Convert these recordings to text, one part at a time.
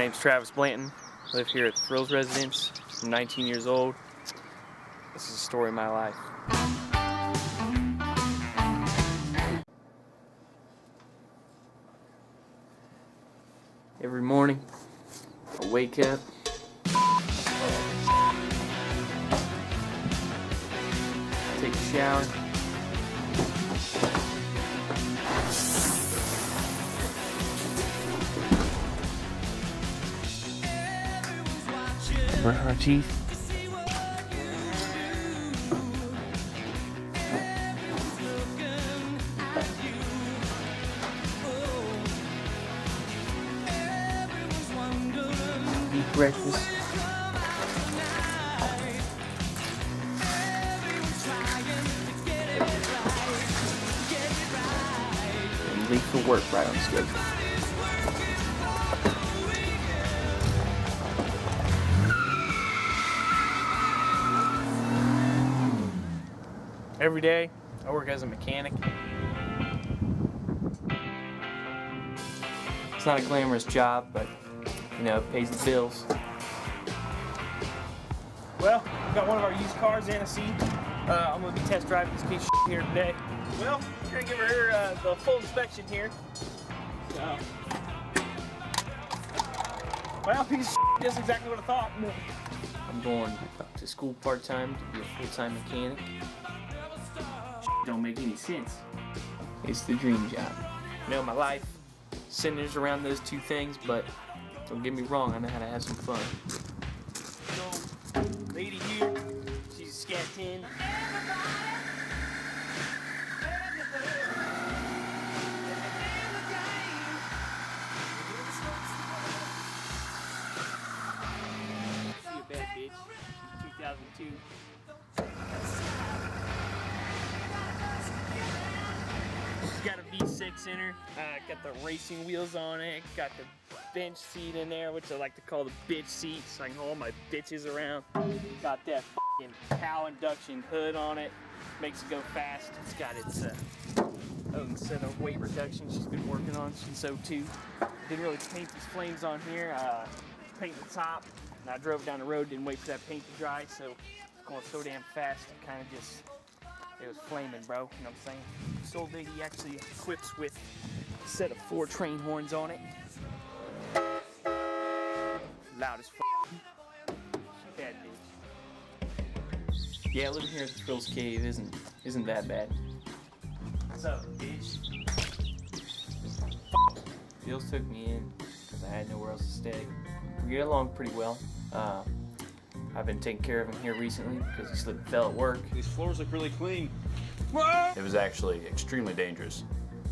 name's Travis Blanton. I live here at the Thrills residence. I'm 19 years old. This is the story of my life. Every morning, I wake up, take a shower, brush our teeth, eat breakfast, and leave for work right on schedule. Every day, I work as a mechanic. It's not a glamorous job, but you know, it pays the bills. Well, we've got one of our used cars, Annecy. I'm gonna be test driving this piece of shit here today. Well, we're gonna give her the full inspection here. So, well, piece of shit, just exactly what I thought. I'm going to school part-time to be a full-time mechanic. Don't make any sense. It's the dream job. You know, my life centers around those two things, but don't get me wrong, I know how to have some fun. So, lady here, she's a scat 10. She's a bad bitch. She's 2002. She's got a V6 in her, got the racing wheels on it, got the bench seat in there, which I like to call the bitch seat, so I can haul my bitches around. Got that fucking cow induction hood on it, makes it go fast. It's got its own set of weight reduction she's been working on since 02. Didn't really paint these flames on here, paint the top, and I drove down the road, didn't wait for that paint to dry, so it's going so damn fast, it kind of just, it was flaming, bro, you know what I'm saying? This old lady actually equips with a set of 4 train horns on it. Loud as f***. Bad bitch. Yeah, living here at the Thrills Cave isn't that bad. What's up, bitch? Phil's took me in because I had nowhere else to stay. We get along pretty well. I've been taking care of him here recently because he slipped and fell at work. These floors look really clean. It was actually extremely dangerous.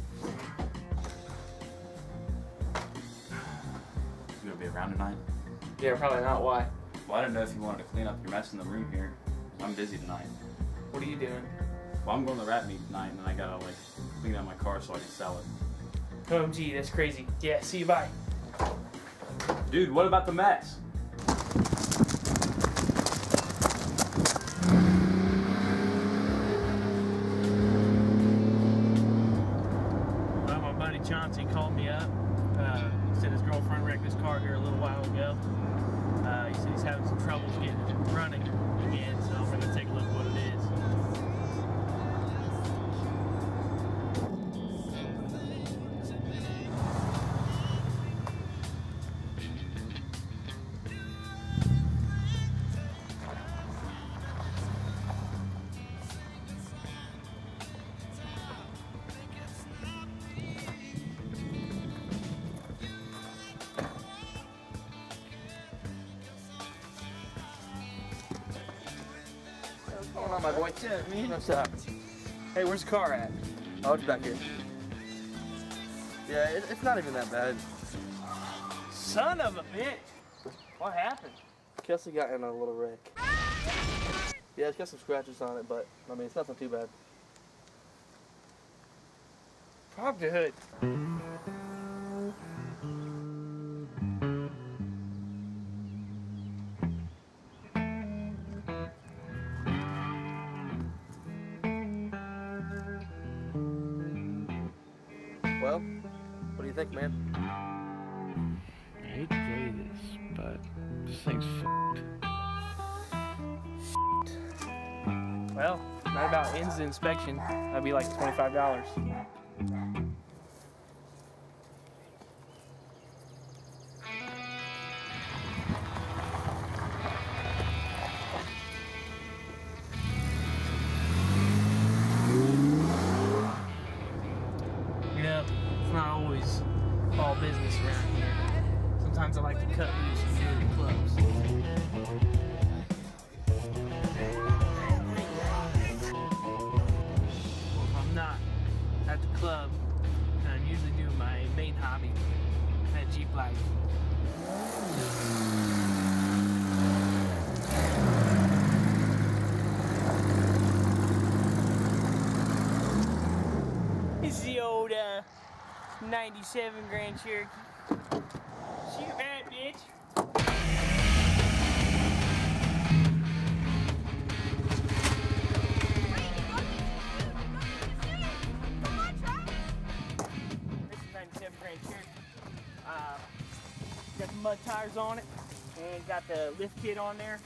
You gonna be around tonight? Yeah, probably not. Why? Well, I didn't know if you wanted to clean up your mess in the room here. I'm busy tonight. What are you doing? Well, I'm going to the rat meet tonight, and I gotta like clean out my car so I can sell it. Oh, gee, that's crazy. Yeah, see you, bye. Dude, what about the mess? Well, my buddy Chauncey called me up. He said his girlfriend wrecked his car here a little while ago. He said he's having some troubles getting it running again, so I'm going to take a look at what it is. What's going on, my boy? What's up, man? What's up? Hey, where's the car at? Oh, it's back here. Yeah, it's not even that bad. Son of a bitch! What happened? Kelsey got in a little wreck. Yeah, it's got some scratches on it, but I mean, it's nothing too bad. Pop the hood. Well, what do you think, man? hate to tell you this, but this thing's f***ed. Well, that about ends the inspection. That'd be like $25. You know, it's not always all business around here. Sometimes I like to cut loose and go to the clubs. Well, if I'm not at the club, then I'm usually doing my main hobby, that Jeep life. This is the old 97 Grand Cherokee. Shoot that bitch. This is 97 Grand Cherokee. Got the mud tires on it, and got the lift kit on there.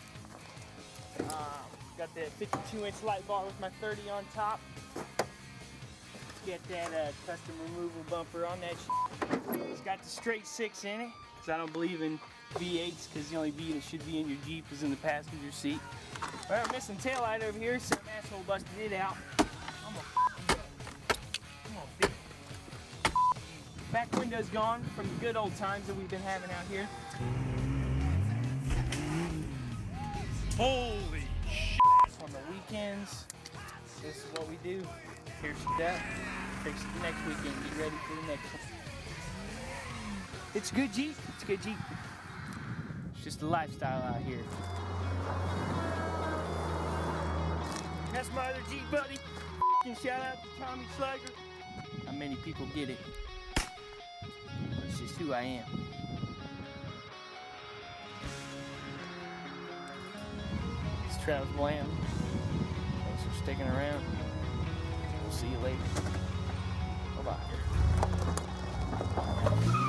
Got the 52-inch light bar with my 30 on top. Get that custom removal bumper on that shit. It's got the straight 6 in it, because I don't believe in V8s, because the only V that should be in your Jeep is in the passenger seat. Well, I'm missing taillight over here, some asshole busted it out. I'm gonna come on, bitch. Back window's gone from the good old times that we've been having out here. Holy shit! On the weekends, this is what we do. Here's that. Fix it the next weekend. Get ready for the next one. It's a good Jeep. It's a good Jeep. It's just a lifestyle out here. That's my other Jeep buddy. Shout out to Tommy Slugger. Not many people get it. It's just who I am. It's Travis Blanton. Thanks for sticking around. See you later. Bye-bye.